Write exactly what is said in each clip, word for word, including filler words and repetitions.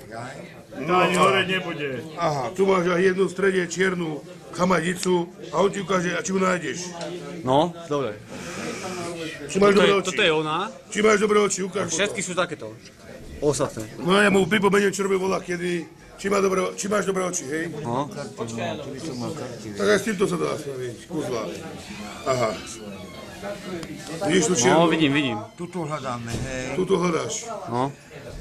To ani hore nebude. Aha, tu máš aj jednu v strede čiernu chamadicu a on ti ukáže, a či mu nájdeš. No, dobre. Či máš Toto dobré je, oči. toto je ona. Či máš dobré oči, ukáž mu to. Všetky sú takéto. Ostatné. No ja mu pripomeniem, čo robil volá kedy. Či, má dobré, či máš dobré oči, hej? No. Tak aj s týmto sa dá spraviť, kuzla. Aha. Vidíš tu čiernu? No, vidím, vidím. Tuto hľadáme, hej. Tuto hľadáš. No.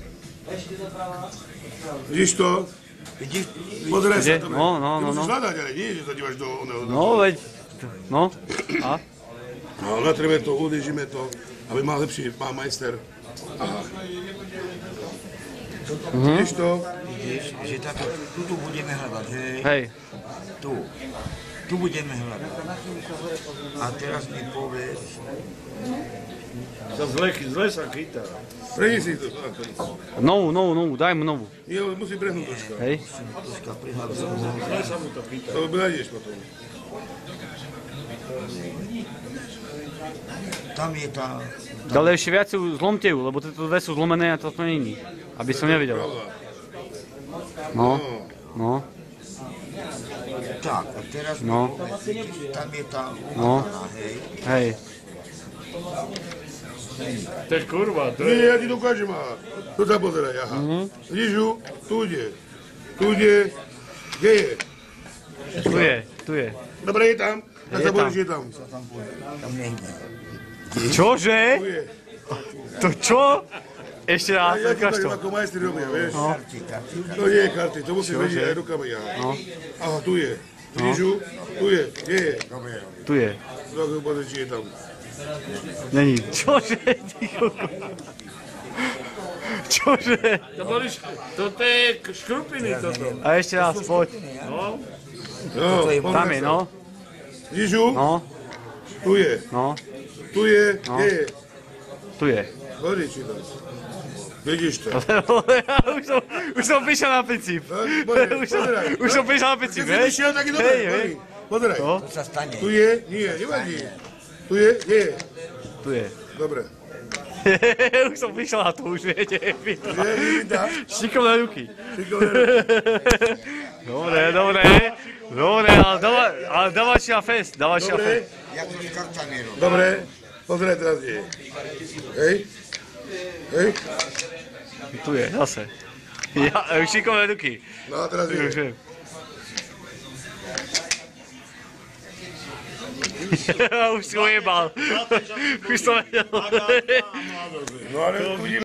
Vidíš to? Vidíš? Pozeraj Kde? sa to. No, no, Ty no, musíš no. hľadať, ale nie, že sa dívaš do oného. No, veď. No. A? No, natreme to, udržíme to, aby mal lepší, má majster. Aha. Vidíš to? Vidíš, že táto, tuto budeme hľadať, hej. Hej. Tu. Tu budeme hľadať. A teraz mi povedz. Sa zle, zle sa chytá. Preniesi to. Novú, novú, novú, daj mu novú. Nie, musí prehnúť troška. Hej. Troška prihľadať. Zle sa mu to chytá. To nájdeš potom. Tam je tá... Ale ešte viac ju zlomte ju, lebo tieto dve sú zlomené a toto není. Aby som nevidel. No, no, Tak, a teraz mi No. povedz, vidíš, tam je tá No. umataná, hej. hej. To je kurva, to je... Nie, ja ti dokážem, aha. Tu sa pozeraj, aha. Vidíš ju? Tu ide. Tu ide. Kde je? Tu je, tu je. Dobre, je tam. Tak Je sa tam. bojíš, je tam. Tam nejde. Čože? Tu je. To čo? Ešte raz, Ja ti ukáž ukážem, to. ako majstri robia, vieš. Karty, karty, To nie je karty, to musíš vedieť aj rukami, aha. Aha, tu je. Vidíš ju? Tu je. Kde je? Tu je. Tak pozri, či je tam. Není. Čože? Ty koko. Čože? To boli, šk- toto je k- škrupiny toto. A ešte raz, poď. No, No, Tam je, no. Vidíš ju? No, Tu je. no, Tu je. Kde je? tu je. Pozri, či tam. Vidíš to. už, som, už som prišiel na princíp. Pozri, Už som, pozeraj. už som prišiel na princíp, Keď si hej? vyšiel, tak je dobré. Hej, hej. Pozri. Pozeraj. No, To sa stane. Tu je? Nie, nevadí. Tu je? Nie. tu je. Dobre. Už som prišiel na to, už viete. Je, vidíte? Šikovné ruky. Šikovné. Dobre, dobre. Dobre, ale dáva- ale dávaš na fest, dávaš na Dobre. fest. Jak to s kartami robí. Dobre. Pozeraj teraz, kde je. Hej. Hej. Tu je, zase. Ja, šikovné ruky. No a teraz Už je. viem. Už si ujebal. Už som vedel. No ale uvidíme.